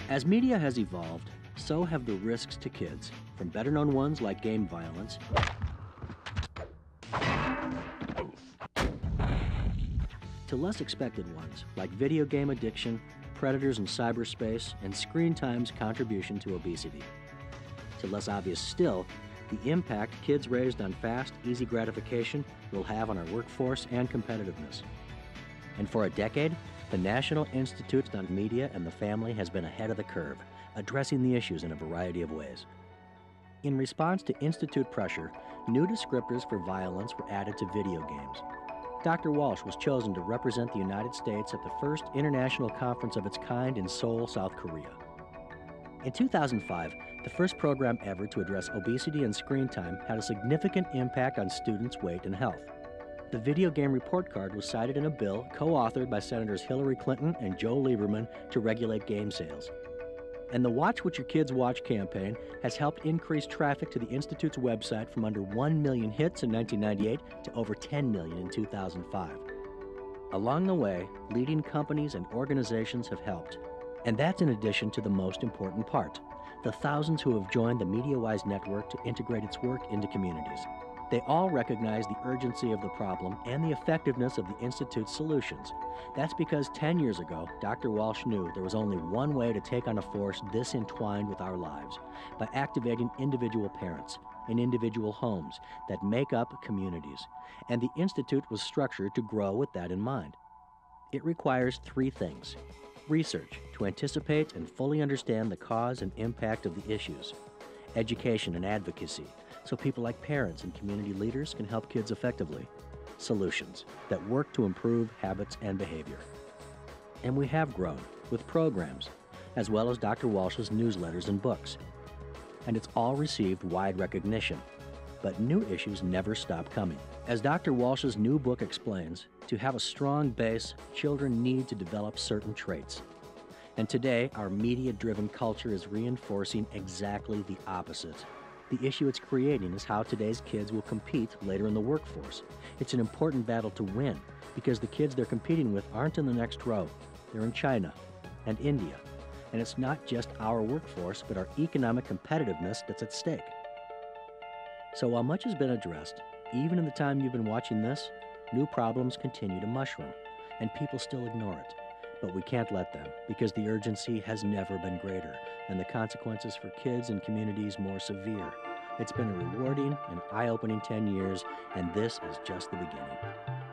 As media has evolved, so have the risks to kids, from better-known ones like game violence to less expected ones like video game addiction, predators in cyberspace, and screen time's contribution to obesity. To less obvious still, the impact kids raised on fast, easy gratification will have on our workforce and competitiveness. And for a decade, the National Institute on Media and the Family has been ahead of the curve, addressing the issues in a variety of ways. In response to Institute pressure, new descriptors for violence were added to video games. Dr. Walsh was chosen to represent the United States at the first international conference of its kind in Seoul, South Korea. In 2005, the first program ever to address obesity and screen time had a significant impact on students' weight and health. The video game report card was cited in a bill co-authored by Senators Hillary Clinton and Joe Lieberman to regulate game sales. And the Watch What Your Kids Watch campaign has helped increase traffic to the Institute's website from under 1 million hits in 1998 to over 10 million in 2005. Along the way, leading companies and organizations have helped. And that's in addition to the most important part, the thousands who have joined the MediaWise network to integrate its work into communities. They all recognize the urgency of the problem and the effectiveness of the Institute's solutions. That's because 10 years ago, Dr. Walsh knew there was only one way to take on a force this entwined with our lives, by activating individual parents in individual homes that make up communities. And the Institute was structured to grow with that in mind. It requires three things: research to anticipate and fully understand the cause and impact of the issues, education and advocacy, so people like parents and community leaders can help kids effectively, solutions that work to improve habits and behavior. And we have grown with programs, as well as Dr. Walsh's newsletters and books. And it's all received wide recognition. But new issues never stop coming. As Dr. Walsh's new book explains, to have a strong base, children need to develop certain traits. And today, our media-driven culture is reinforcing exactly the opposite. The issue it's creating is how today's kids will compete later in the workforce. It's an important battle to win because the kids they're competing with aren't in the next row. They're in China and India. And it's not just our workforce, but our economic competitiveness that's at stake. So while much has been addressed, even in the time you've been watching this, new problems continue to mushroom, and people still ignore it. But we can't let them, because the urgency has never been greater, and the consequences for kids and communities more severe. It's been a rewarding and eye-opening 10 years, and this is just the beginning.